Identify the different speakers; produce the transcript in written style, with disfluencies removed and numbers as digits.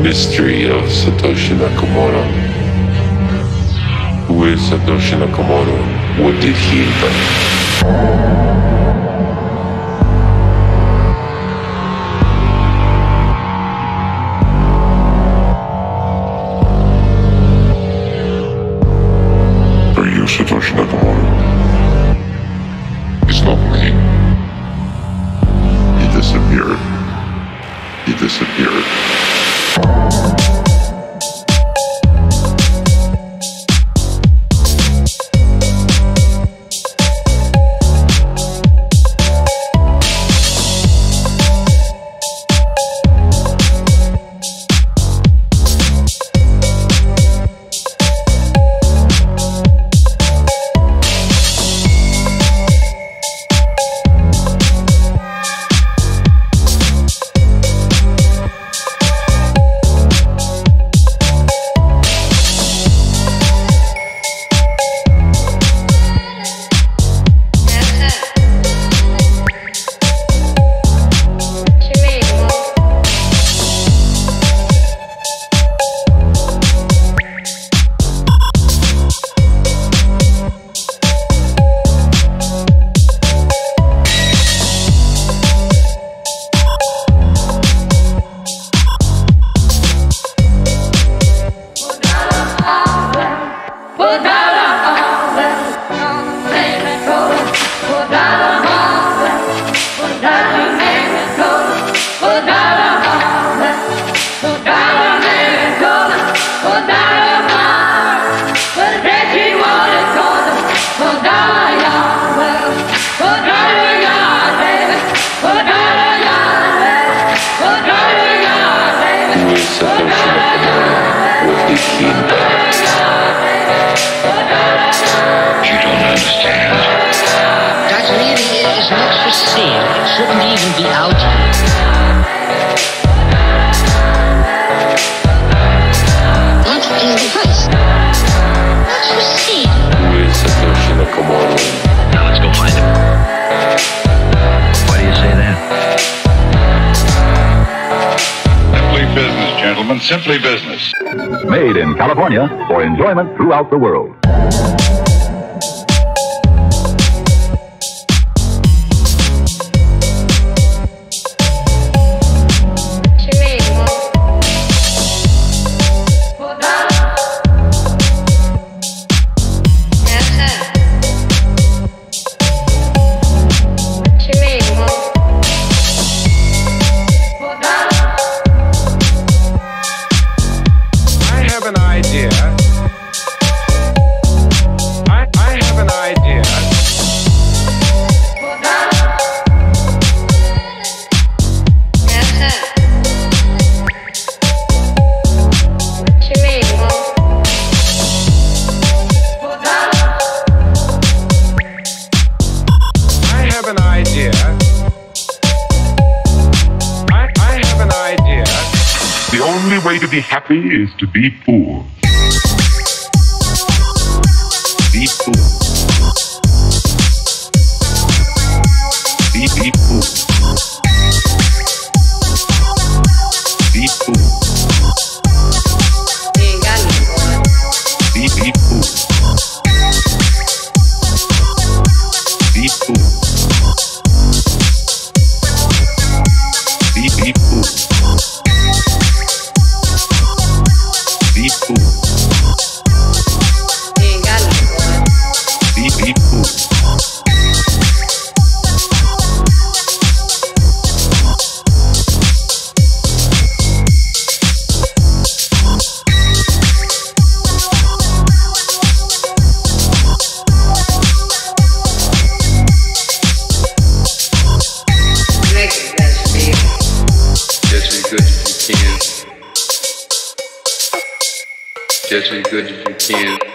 Speaker 1: mystery of Satoshi Nakamoto. Who is Satoshi Nakamoto? What did he invent? Satoshi Nakamoto is not me. He disappeared. He disappeared.
Speaker 2: Simply business.
Speaker 3: Made in California for enjoyment throughout the world.
Speaker 1: To be happy is to be poor. Be poor. Be poor. Be poor. Be poor. Be poor. Be poor. Be cool. Be cool.
Speaker 2: Just as good as you can.